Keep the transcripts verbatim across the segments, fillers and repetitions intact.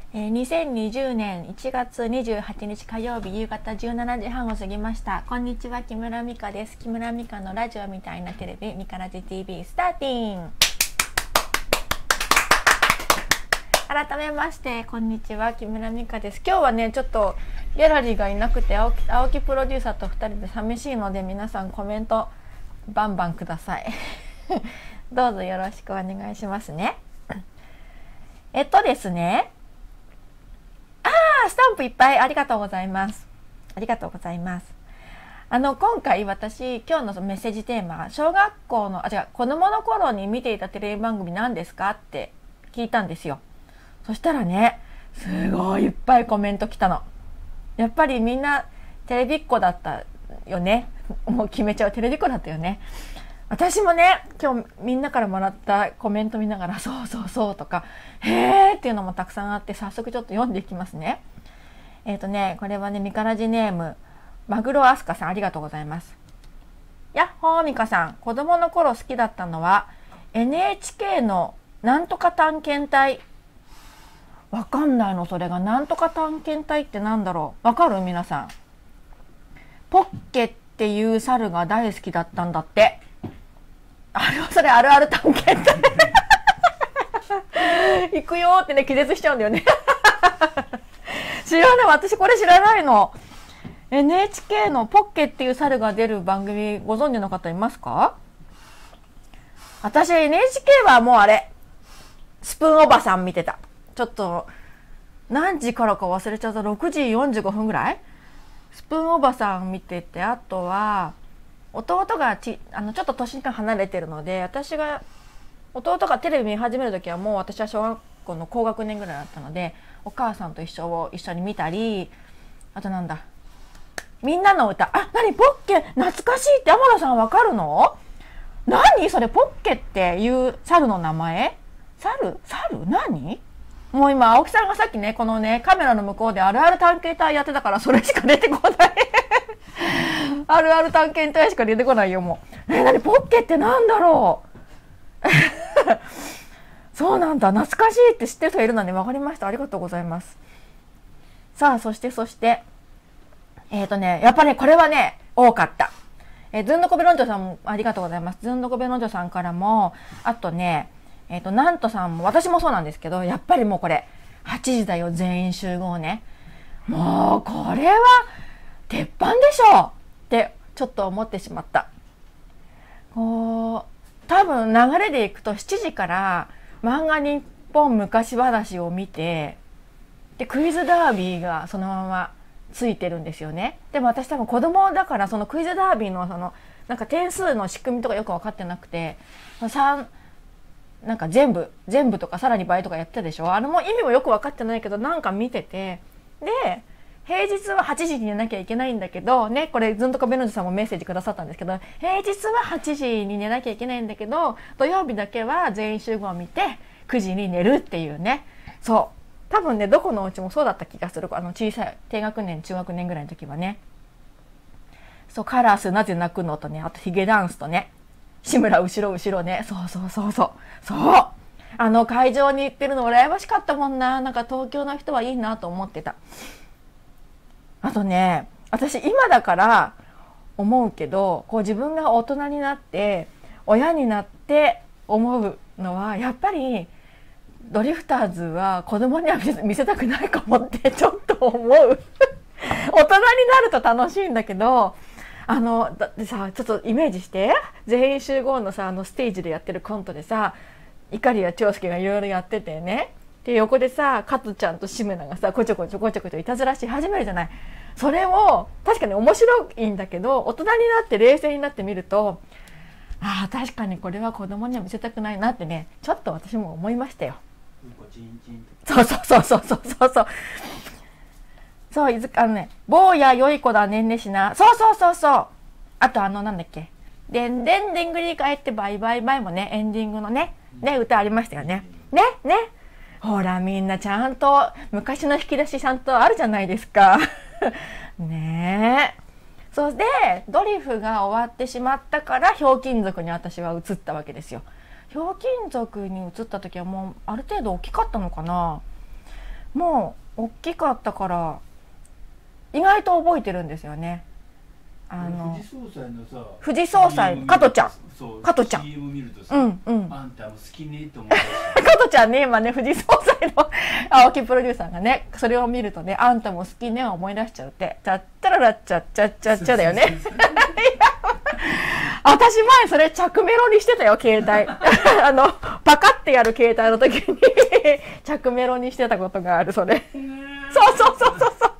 えー、にせんにじゅうねんいちがつにじゅうはちにち火曜日夕方じゅうしちじはんを過ぎました。こんにちは、木村美香です。木村美香のラジオみたいなテレビ、ミカラジ ティーブイ スターティン。改めましてこんにちは、木村美香です。今日はねちょっとギャラリーがいなくて青木、青木プロデューサーとふたりで寂しいので、皆さんコメントバンバンくださいどうぞよろしくお願いしますね。えっとですねあースタンプいっぱいありがとうございます。ありがとうございます。あの今回私今日のメッセージテーマ、小学校のあ違う子供の頃に見ていたテレビ番組何ですかって聞いたんですよ。そしたらねすごいいっぱいコメント来たの。やっぱりみんなテレビっ子だったよね。もう決めちゃう、テレビっ子だったよね。私もね今日みんなからもらったコメント見ながらそうそうそうとかへーっていうのもたくさんあって、早速ちょっと読んでいきますね。えっとねこれはねミカラジネームマグロアスカさん、ありがとうございます。やっほーミカさん、子供の頃好きだったのは エヌエイチケー のなんとか探検隊。わかんないのそれが。なんとか探検隊ってなんだろう。わかる皆さん。ポッケっていう猿が大好きだったんだって。あれはそれあるある探検隊行くよってね気絶しちゃうんだよね知らない、私これ知らないの。 エヌエイチケー のポッケっていう猿が出る番組ご存知の方いますか？私 エヌエイチケー はもうあれスプーンおばさん見てた。ちょっと何時からか忘れちゃった。ろくじよんじゅうごふんぐらいスプーンおばさん見てて、あとは弟がちあのちょっと年が離れてるので、私が弟がテレビ見始める時はもう私は小学校の高学年ぐらいだったので、お母さんと一緒を一緒に見たり、あとなんだみんなの歌、あ、何ポッケ懐かしいって天野さんわかるの？何それポッケっていう猿の名前？猿？猿？何？もう今青木さんがさっきねこのねカメラの向こうであるある探検隊やってたから、それしか出てこないあるある探検隊しか出てこないよもう。え、何ポッケってなんだろうそうなんだ、懐かしいって知ってる人いるのね。分かりました、ありがとうございます。さあそしてそしてえっとねやっぱねこれはね多かった。えー、ずんのこべろんじょさんもありがとうございます。ずんのこべろんじょさんからも、あとねえっとなんとさんも、私もそうなんですけど、やっぱりもうこれはちじだよ全員集合ね、もうこれは鉄板でしょってちょっと思ってしまった。こう多分流れでいくとしちじから漫画日本昔話を見て、でクイズダービーがそのままついてるんですよね。でも私多分子供だからそのクイズダービーのそのなんか点数の仕組みとかよく分かってなくて、さんなんか全部全部とかさらに倍とかやってたでしょ。あれも意味もよく分かってないけどなんか見てて、で平日ははちじに寝なきゃいけないんだけどね、これずんとこべのじさんもメッセージくださったんですけど、平日ははちじに寝なきゃいけないんだけど土曜日だけは全員集合を見てくじに寝るっていうね。そう多分ねどこのお家もそうだった気がする。あの小さい低学年中学年ぐらいの時はね。そうカラスなぜ泣くのとね、あとヒゲダンスとね、志村後ろ後ろね、そうそうそうそうそうあの会場に行ってるの羨ましかったもんな。なんか東京の人はいいなと思ってた。あとね私今だから思うけど、こう自分が大人になって親になって思うのは、やっぱりドリフターズは子供には見せたくないかもってちょっと思う大人になると楽しいんだけど、あのだってさちょっとイメージして全員集合のさあのステージでやってるコントでさ、いかりや長介がいろいろやっててね、で横でさカツちゃんと志村がさこちょこちょこちょこちょいたずらし始めるじゃない。それを確かに面白いんだけど、大人になって冷静になってみると、ああ確かにこれは子供には見せたくないなってねちょっと私も思いましたよ。そうそうそうそうそうそうそうそう、いずあのね坊や良い子だねんねしな、そうそうそうそう、あとあのなんだっけ、でんでんでんぐり返ってバイバイバイもねエンディングのねね歌ありましたよね。ねねほらみんなちゃんと昔の引き出しちゃんとあるじゃないですかねえ。それでドリフが終わってしまったからひょうきん族に私は移ったわけですよ。ひょうきん族に移った時はもうある程度大きかったのかな。 もう大きかったから意外と覚えてるんですよね。あの富士総裁のさ、 富士総裁加トちゃん、 そう加トちゃんシーエム 見るとさ、 うんうん、 あんたも好きねって思う加トちゃんね、今ね、藤井総裁の青木プロデューサーがね、それを見るとね、あんたも好きねを思い出しちゃうって、ちゃっちゃららっちゃっちゃっちゃっちゃだよね。私前それ着メロにしてたよ、携帯。あの、パカってやる携帯の時に着メロにしてたことがある、それ。そうそうそうそうそう。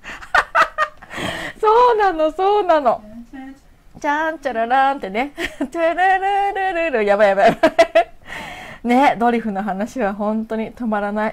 そうなの、そうなの。ちゃんちゃららんってね。トゥルルルルル、やばいやばいやばい。ね、ドリフの話は本当に止まらない。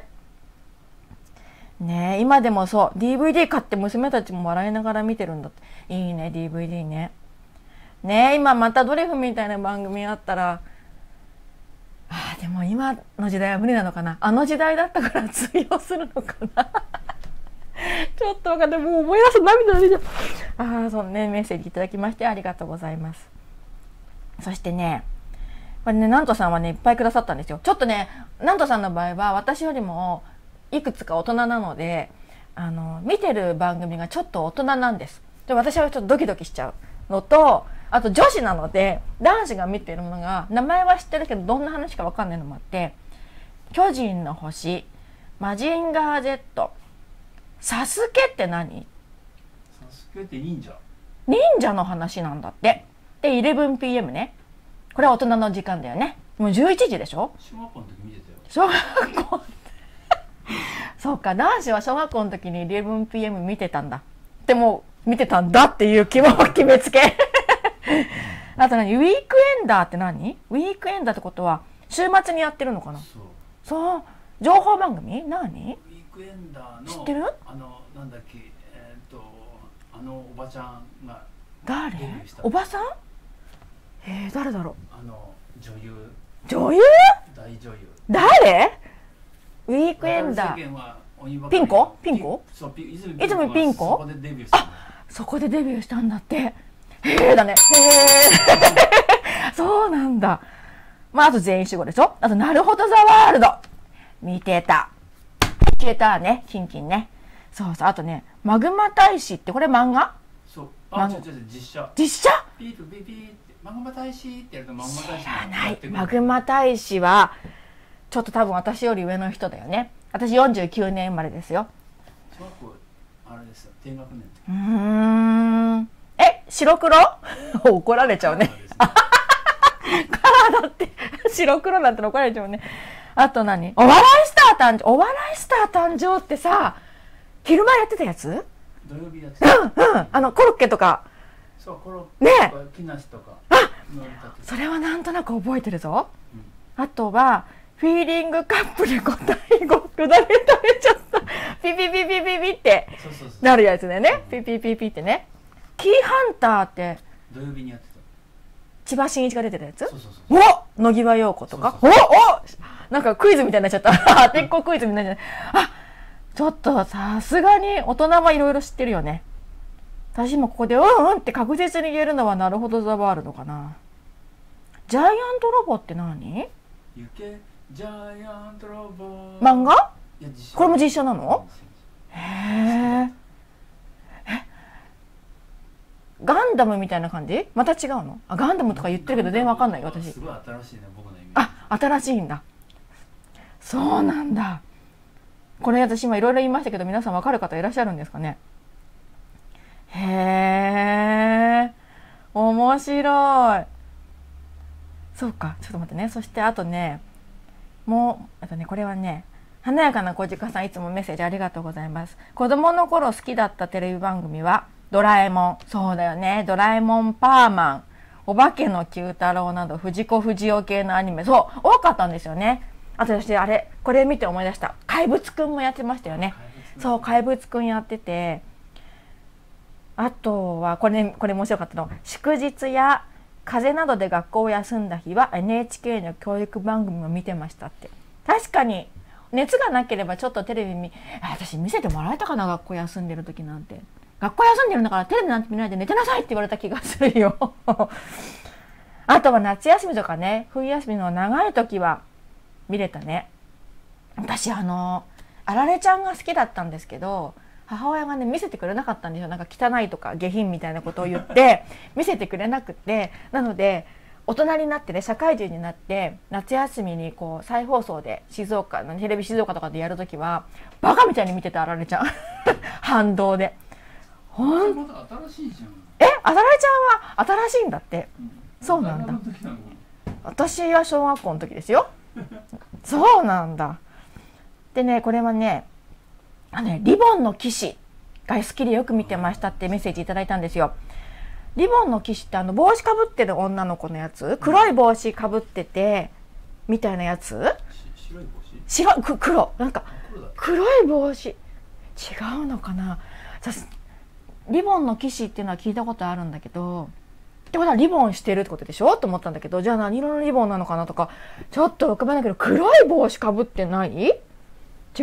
ね、今でもそう、ディーブイディー 買って娘たちも笑いながら見てるんだって。いいね、ディーブイディー ね。ね、今またドリフみたいな番組あったら、ああ、でも今の時代は無理なのかな。あの時代だったから通用するのかな。ちょっとわかんない。もう思い出す涙が出ちゃう。ああ、そうね、メッセージいただきましてありがとうございます。そしてね、これね、なんとさんはね、いっぱいくださったんですよ。ちょっとね、なんとさんの場合は私よりもいくつか大人なので、あの、見てる番組がちょっと大人なんです。で、私はちょっとドキドキしちゃうのと、あと女子なので、男子が見てるものが、名前は知ってるけど、どんな話かわかんないのもあって、巨人の星、マジンガー Z、サスケって何？ サスケって忍者。 忍者の話なんだって。で、イレブンピーエム ね。これは大人の時間だよね。もうじゅういちじでしょ？ 小学校の時見てたよ。 小学校そうか、男子は小学校の時に イレブンピーエム 見てたんだ。でも、見てたんだっていう気も決めつけ。あと何？ウィークエンダーって何？ウィークエンダーってことは、週末にやってるのかな？そう。そう。情報番組？何？ ウィークエンダーの知ってる？ あの、なんだっけ、えー、っと、あのおばちゃんが誰？おばさん？えー、誰だろう？ あの、女優。 女優？ 大女優。 誰？ウィークエンダー。ピンコ？ピンコ？ そう、泉ピンコ？ そこでデビューした。 あ、そこでデビューしたんだって。へえだね。へえ。そうなんだ。まあ、あと全員集合でしょ？あと、なるほどザワールド。見てた。消えたね、キンキンね。そうそう、あとね、マグマ大使ってこれ漫画？ そう。あ、違う違う、実写。 実写？ ピーピーピーって、マグマ大使ってやるとマグマ大使知らない。マグマ大使は、ちょっと多分私より上の人だよね。私よんじゅうきゅうねん生まれですよ。 小学校、あれですよ、低学年の時。 うーん。え、白黒？怒られちゃうね。カラーだって。白黒なんて怒られちゃうね。あと何？お笑いスター誕生。お笑いスター誕生ってさ、昼間やってたやつ？ 土曜日やってた。 うんうん。あの、コロッケとか。 そう、コロッケとか、木梨とか。 あ、それはなんとなく覚えてるぞ。うん、あとは、フィーリングカップで答えごくだけ食べちゃった。ピピピピピピってなるやつだよね。ピピピピってね。キーハンターって土曜日にやってた。 千葉真一が出てたやつ？ そうそうそう。 お、野際陽子とか。おお、なんかクイズみたいになっちゃった。当てっこクイズみたいになっちゃった。あ、ちょっとさすがに大人はいろいろ知ってるよね。私もここでうんうんって確実に言えるのはなるほどザワールドかな。ジャイアントロボって何？ ゆけジャイアントロボ。 漫画？これも実写なの？へえ。ガンダムみたいな感じ？また違うの？あ、ガンダムとか言ってるけど全然わかんないよ私。 すごい新しいね、僕のイメージ。 あ、新しいんだ。そうなんだ。これ私今いろいろ言いましたけど皆さんわかる方いらっしゃるんですかね？へえ、面白い。そうか、ちょっと待ってね。そしてあとね、もう、あとね、これはね、華やかな小鹿さんいつもメッセージありがとうございます。子供の頃好きだったテレビ番組は、ドラえもん。そうだよね。ドラえもんパーマン。お化けの九太郎など、藤子不二雄系のアニメ。そう、多かったんですよね。あと私、あれ、これ見て思い出した。怪物くんもやってましたよね。そう、怪物くんやってて。あとは、これ、ね、これ面白かったの。祝日や風邪などで学校を休んだ日は エヌエイチケー の教育番組を見てましたって。確かに、熱がなければちょっとテレビ見、私見せてもらえたかな、学校休んでる時なんて。学校休んでるんだからテレビなんて見ないで寝てなさいって言われた気がするよ。あとは夏休みとかね、冬休みの長い時は見れたね。私あの、 あられちゃんが好きだったんですけど、母親がね見せてくれなかったんですよ。なんか汚いとか下品みたいなことを言って見せてくれなくて、なので大人になってね、社会人になって夏休みにこう再放送で静岡のテレビ静岡とかでやるときはバカみたいに見てたあられちゃん反動で。ほんまだ新しいじゃん。 え、あられちゃんは新しいんだって、うん、そうなんだ。私は小学校の時ですよそうなんだ。でね、これはね、あのね、リボンの騎士が好きでよく見てましたってメッセージいただいたんですよ。リボンの騎士ってあの帽子かぶってる女の子のやつ、黒い帽子かぶっててみたいなやつ、 白い帽子、 白く黒、なんか黒い帽子違うのかな。リボンの騎士っていうのは聞いたことあるんだけど、ってことはリボンしてるってことでしょと思ったんだけど、じゃあ何色のリボンなのかなとかちょっと浮かばないけど、黒い帽子かぶってない？違うちょ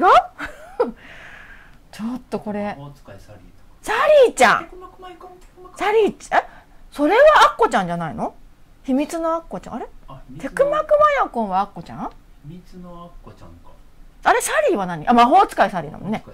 っとこれサリーちゃん、サリーちゃん、え、それはアッコちゃんじゃないの？秘密のアッコちゃん、あれ？テクマクマヤコンはアッコちゃん？ 秘密のアッコちゃんか。 あれサリーは何？あ、魔法使いサリーだもんね。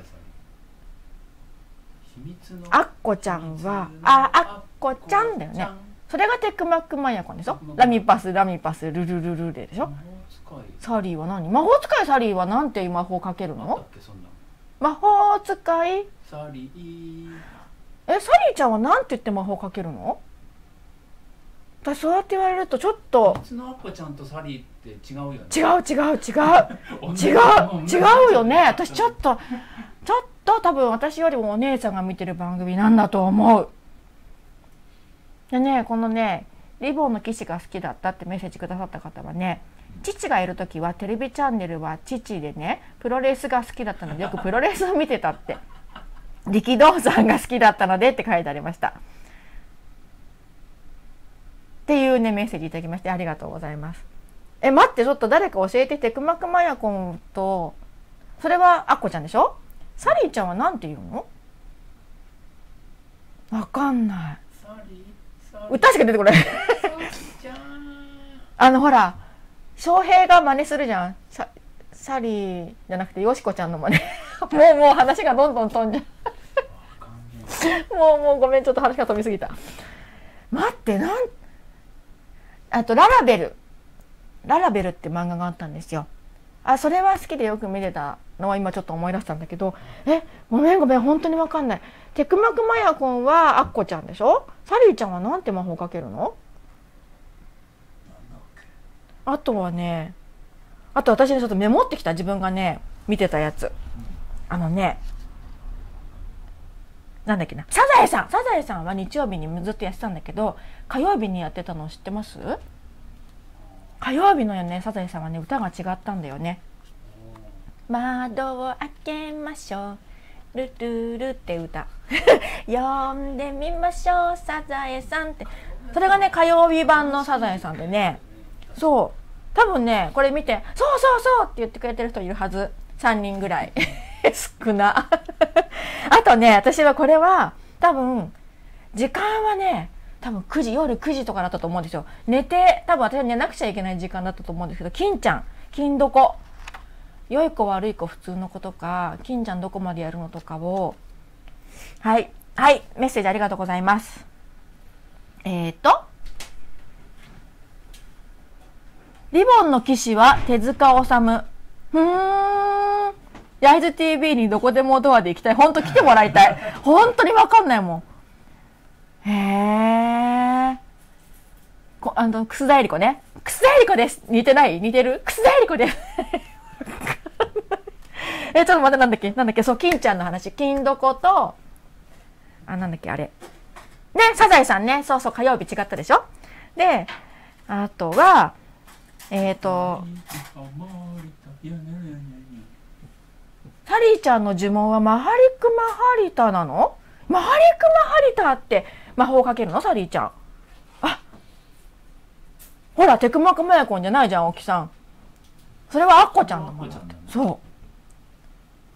アッコちゃんは、あ、アッコちゃんだよね。それがテクマクマヤコンでしょ。ラミパスラミパスルルルルルでしょ。サリーは何？魔法使いサリーはなんていう魔法かけるの？魔法使いサリー。 え、サリーちゃんはなんて言って魔法かけるの？私そうやって言われるとちょっと。 別のアッコちゃんとサリーって違うよね。 違う違う違う違う違うよね。私ちょっとちょっと多分私よりもお姉さんが見てる番組なんだと思う。でね、このねリボンの騎士が好きだったってメッセージくださった方はね、父がいる時はテレビチャンネルは父でねプロレースが好きだったのでよくプロレースを見てたって力道山が好きだったのでって書いてありましたっていうねメッセージいただきましてありがとうございます。え、待って、ちょっと誰か教えて。テクマクマヤコンとそれはアッコちゃんでしょ。サリーちゃんはなんて言うの？わかんない。歌しか出てこないあのほら翔平が真似するじゃん。サ, サリーじゃなくてよしこちゃんの真似もうもう話がどんどん飛んじゃうもうもうごめん、ちょっと話が飛びすぎた。待って、なんあとララベルララベルって漫画があったんですよ。あ、それは好きでよく見てたのは今ちょっと思い出したんだけど、え、ごめんごめん、本当にわかんない。テクマクマヤコンはアッコちゃんでしょ。サリーちゃんはなんて魔法かけるの？あとはね、あと私ねちょっとメモってきた、自分がね見てたやつ。あのね、なんだっけな、サザエさん。サザエさんは日曜日にずっとやってたんだけど、火曜日にやってたの知ってます？火曜日のよね、サザエさんはね歌が違ったんだよね。窓を開けましょうルルルって歌呼んでみましょうサザエさんって、それがね火曜日版のサザエさんでね、そう多分ねこれ見てそうそうそうって言ってくれてる人いるはず。さんにんぐらい少なあとね、私はこれは多分時間はね多分くじ、夜くじとかだったと思うんですよ。寝て、多分私は寝なくちゃいけない時間だったと思うんですけど、金ちゃん、金どこ、良い子悪い子普通の子とか、金ちゃんどこまでやるのとかを、はいはいメッセージありがとうございます。えーとリボンの騎士は手塚治虫。ふーん、焼津 ティーブイ にどこでもドアで行きたい。ほんと来てもらいたい。本当にわかんないもん。へー。こあの、楠田絵理子ね。楠田絵理子です。似てない？似てる？楠田絵理子です。え、ちょっと待って、なんだっけなんだっけそう、金ちゃんの話。金どこと、あ、なんだっけあれ。ね、サザエさんね。そうそう、火曜日違ったでしょ。で、あとは、えーと、サリーちゃんの呪文はマハリクマハリタなの？マハリクマハリタって魔法かけるの？サリーちゃん。あ、ほらテクマクマヤコンじゃないじゃん、大木さん。それはアッコちゃんだもん。そう。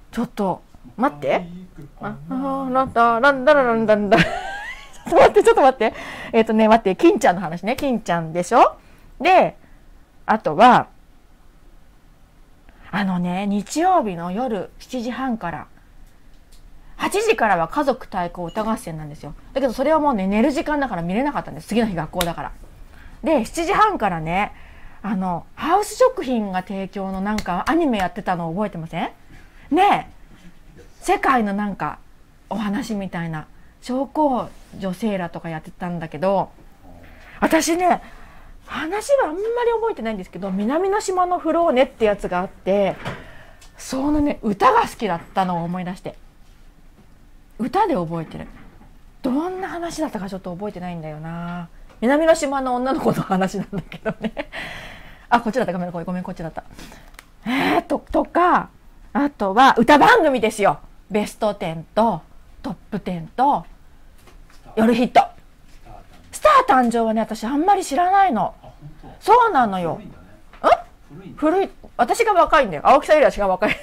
ちょっと待って。ああ、なんだなんだなんだなんだ。ちょっと待ってちょっと待って。えっとね待って、金ちゃんの話ね。金ちゃんでしょ。で、あとは。 あのね、日曜日の夜しちじはんからはちじからは家族対抗歌合戦なんですよ。だけどそれはもうね、寝る時間だから見れなかったんです。次の日学校だから。でしちじはんからね、あのハウス食品が提供のなんかアニメやってたの覚えてません？ねえ、世界のなんかお話みたいな、小公女性らとかやってたんだけど、私ね、話はあんまり覚えてないんですけど、南の島のフローネってやつがあって、そのね、歌が好きだったのを思い出して、歌で覚えてる。どんな話だったかちょっと覚えてないんだよな。南の島の女の子の話なんだけどね。あ、こっちだった、ごめんごめん、こっちだった。えーと、とか、あとは歌番組ですよ。ベストテンとトップテンと夜ヒット。スター誕生はね、私あんまり知らないの。そうなのよ。古いんだね。古い。私が若いんだよ。青木さんよりは私が若い。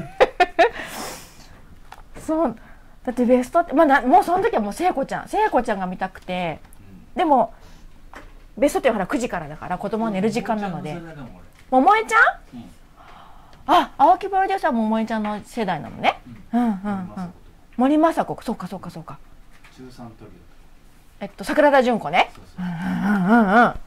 そう。だってベストって、まあな、もうその時はもう聖子ちゃん、聖子ちゃんが見たくて、うん、でもベストってほらくじからだから子供は寝る時間なので。桃江ちゃん？うん、あ、青木プロデューサーも桃江ちゃんの世代なのね。うんうんうん。森昌子、そうかそうかそうか。中さんトリオ。えっと桜田淳子ね。うんうんうんうん。あ、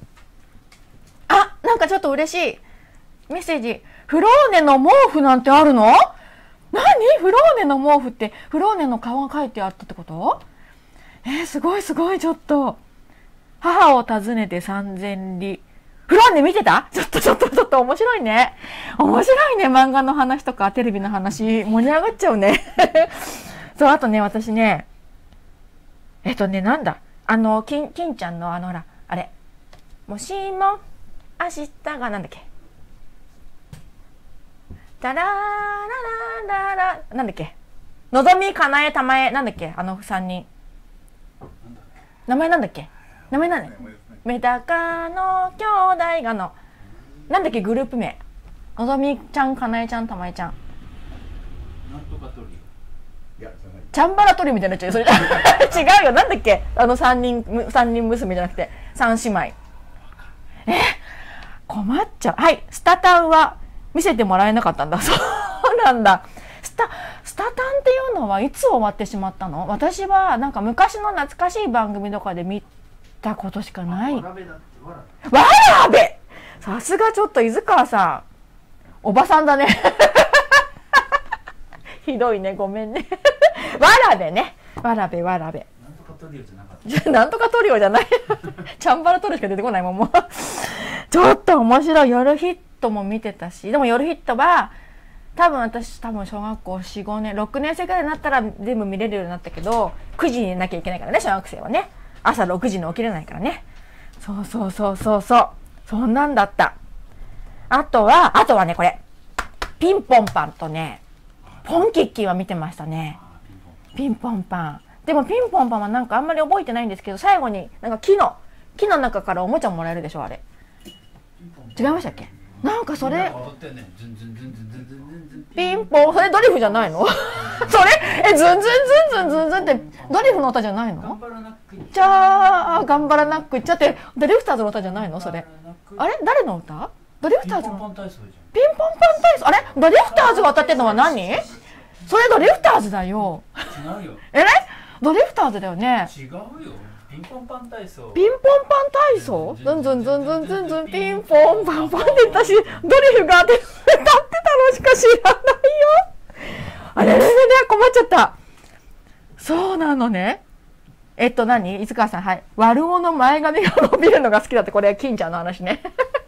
なんかちょっと嬉しいメッセージ。フローネの毛布なんてあるの？何？フローネの毛布ってフローネの顔が書いてあったってこと？えー、すごいすごい。ちょっと母を訪ねて三千里。フローネ見てた？ちょっとちょっとちょっと面白いね。面白いね。漫画の話とかテレビの話盛り上がっちゃうね。そう、あとね、私ね、えっとね、なんだ、あの金金ちゃんのあのほらあれ、もしも明日がなんだっけ、タラララララなんだっけ、のぞみかなえたまえなんだっけ、あの三人名前なんだっけ、名前なんだっけ、メダカの兄弟がのなんだっけ、グループ名、のぞみちゃん、かなえちゃん、たまえちゃん、なんとかトリオ、いやチャンバラトリオみたいになっちゃうよそれ。違うよ、なんだっけ、あの三人三人娘じゃなくて三姉妹。え、困っちゃう。はい、スタタンは見せてもらえなかったんだ。そうなんだ。スタスタタンっていうのはいつ終わってしまったの？私はなんか昔の懐かしい番組とかで見たことしかない。わらべだって、わらべ。わらべ。さすがちょっと伊豆川さん、おばさんだね。ひどいね、ごめんね。わらべね、わらべわらべ。なんとかトリオじゃなかった。なんとかトリオじゃない。チャンバラトリオしか出てこないもんもう。ちょっと面白い。夜ヒットも見てたし、でも夜ヒットは多分私多分小学校よん、ごねん、ろくねん生くらいになったら全部見れるようになったけど、くじに寝なきゃいけないからね、小学生はね。朝ろくじに起きれないからね。そうそうそうそうそう。そんなんだった。あとは、あとはね、これ。ピンポンパンとね、ポンキッキーは見てましたね。ピンポンパン。でもピンポンパンはなんかあんまり覚えてないんですけど、最後になんか木の、木の中からおもちゃもらえるでしょ、あれ。違いましたっけ？なんかそれ、ピンポン、それドリフじゃないの？それ、え、ズンズンズンズンズンズンってドリフの歌じゃないの？じゃあ、頑張らなくっちゃって、ドリフターズの歌じゃないのそれ。あれ誰の歌？ドリフターズの。ピンポンパン体操。あれドリフターズが歌ってるのは何？それドリフターズだよ。違うよ。えれ？ドリフターズだよね。違うよ。ピンポンパン体操。ピンポンパン体操？ズンズンズンズンズンズンピンポンパンパンって私ドリフが歌ってたのしか知らないよ。あれれれれ困っちゃった。そうなのね。えっと何？伊豆川さん、はい。悪者の前髪が伸びるのが好きだって、これは金ちゃんの話ね。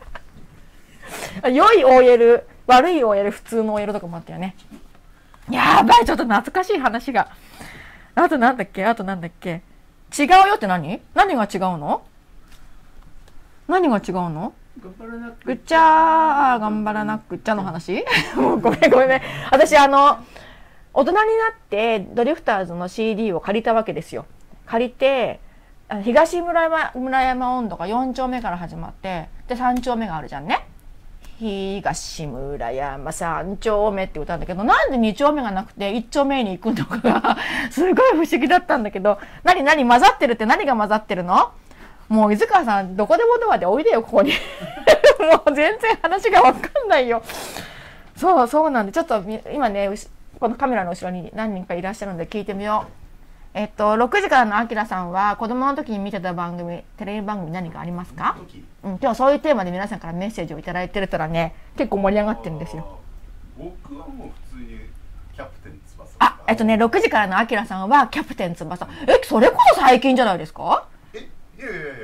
良い オーエル、悪い オーエル、普通の オーエル とかもあったよね。やばい、ちょっと懐かしい話が。あとなんだっけあとなんだっけ違うよって何？何が違うの？何が違うの？ぐっちゃー、頑張らなくっちゃの話？もうごめんごめんね。私あの、大人になってドリフターズの シーディー を借りたわけですよ。借りて、東村山、村山音頭がよん丁目から始まって、でさん丁目があるじゃんね。東村山さん丁目って歌うんだけど、なんでに丁目がなくていち丁目に行くのかがすごい不思議だったんだけど、何何混ざってるって何が混ざってるの？もう伊豆川さんどこでもドアでおいでよここに。もう全然話がわかんないよ。 そうそうなんで、ちょっとみ今ね、うしこのカメラの後ろに何人かいらっしゃるので聞いてみよう。えっとろくじからのあきらさんは子供の時に見てた番組、テレビ番組何かありますか？うん、今日そういうテーマで皆さんからメッセージをいただいてるたらね、結構盛り上がってるんですよ。 僕はもう普通にキャプテン翼。 あ、えっとねろくじからのあきらさんはキャプテン翼。え、それこそ最近じゃないですか？ え、いやいやいやいや。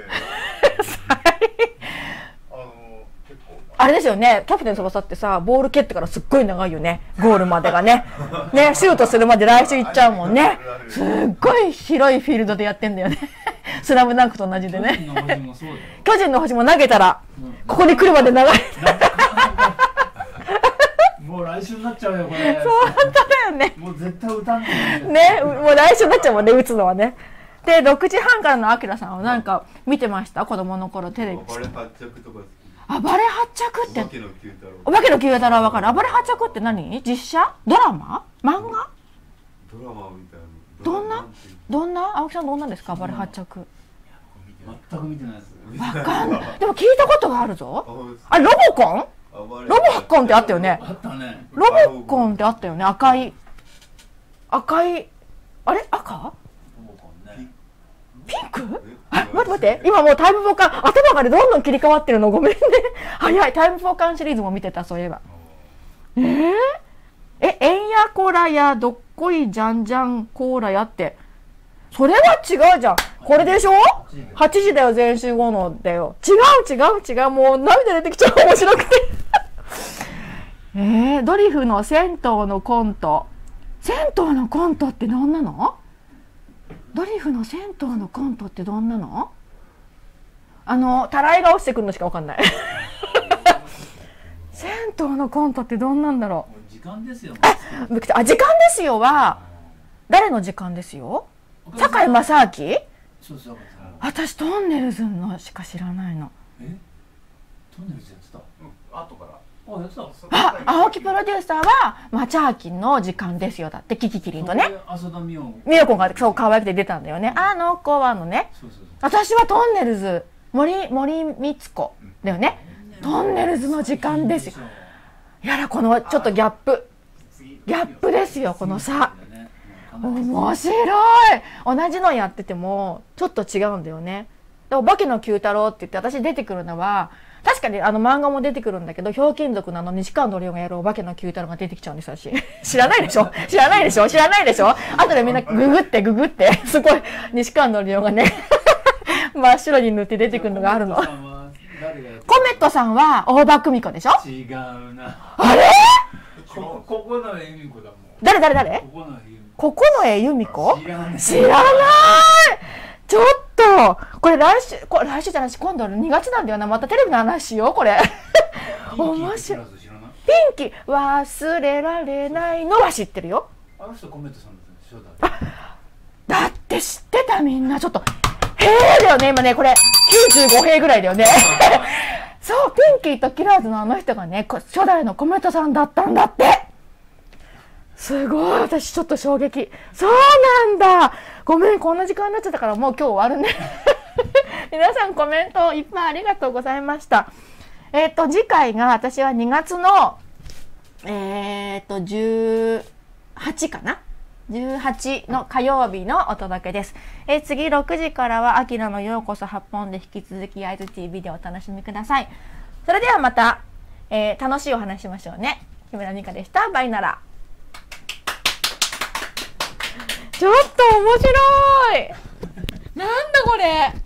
あの結構あれですよね、キャプテン翼ってさ、ボール蹴ってからすっごい長いよね、ゴールまでがね。ね、シュートするまで来週行っちゃうもんね。すっごい広いフィールドでやってんだよね。スラムダンクと同じでね。巨人の星も投げたら、ここに来るまで長い。 もう来週になっちゃうよこれ。 そう本当だよね。 もう絶対歌んないね、もう来週になっちゃうもんね、打つのはね。で、ろくじはんからのあきらさんはなんか見てました？子供の頃テレビ。 暴れ発着とか。 暴れ発着って。 お化けの九太郎。 お化けの九太郎はわかる。暴れ発着って何？実写？ドラマ？漫画？ ドラマみたいな。 どんな？どんな？青木さんどんなんですか？暴れ発着。 全く見てないです。 わかんない。でも聞いたことがあるぞ。あ、ロボコン？ロボコンってあったよね。 あったね。 ロボコンってあったよね。赤い赤いあれ赤？ピンク？あ、待って待って。今もうタイムフォーカン、頭がねどんどん切り替わってるのごめんね。早い。タイムフォーカンシリーズも見てた、そういえば。えー、え、えんやこらやどっこいじゃんじゃんこーらやって。それは違うじゃん。これでしょ？ はち 時だよ、全集合のだよ。違う違う違う。もう涙出てきちゃう。面白くて。えー、ドリフの銭湯のコント。銭湯のコントってどんなの？ドリフの銭湯のコントってどんなの？あの、たらいが落ちてくるのしかわかんない。銭湯のコントってどんなんだろう。時間ですよ。 あ、時間ですよは、誰の時間ですよ？堺正明？ そうそう。 私、トンネルズのしか知らないの。 え？トンネルズやってた？ うん、後から。 あ、やってた。 あ、青木プロデューサーは、町明の時間ですよだって、キキキリンとね。 浅田美代。 美代子がそう可愛くて出たんだよね。あの子はのね。 そうそうそう。 私はトンネルズ、森、森光子だよね。トンネルズの時間ですよ。やら、このちょっとギャップ。ギャップですよ、この差。面白い。同じのやってても、ちょっと違うんだよね。で、お化けの九太郎って言って、私出てくるのは、確かにあの漫画も出てくるんだけど、ひょうきん族のあの西川のりおがやるお化けの九太郎が出てきちゃうんです私。知らないでしょ？知らないでしょ？知らないでしょ？後でみんなググってググって、すごい西川のりおがね、真っ白に塗って出てくるのがあるの。コメットさんは大場久美子でしょ？ 違うな。 あれ？ こここの恵美子だもん。 誰誰誰？ここのえ由美子？知らない。知らない。ちょっとこれ来週、これ来週じゃないし、今度にがつなんだよな。またテレビの話しようこれ。面白い。ピンキー忘れられないのは知ってるよ。 あの人コメントさんですよ。 だって知ってたみんな。ちょっとへえだよね今ね、これきゅうじゅうごへいぐらいだよね。そう、ピンキーとキラーズのあの人がね、初代のコメントさんだったんだって。すごい、私ちょっと衝撃。そうなんだ。ごめん、こんな時間になっちゃったからもう今日終わるね。皆さんコメントいっぱいありがとうございました。えっと、次回が私はにがつの、えっと、じゅうはちかなじゅうはちの火曜日のお届けです。えー、次ろくじからは、アキラのようこそはっぽんで引き続き、アイズ ティーブイ でお楽しみください。それではまた、えー、楽しいお話しましょうね。木村美香でした。バイなら。ちょっと面白い。なんだこれ。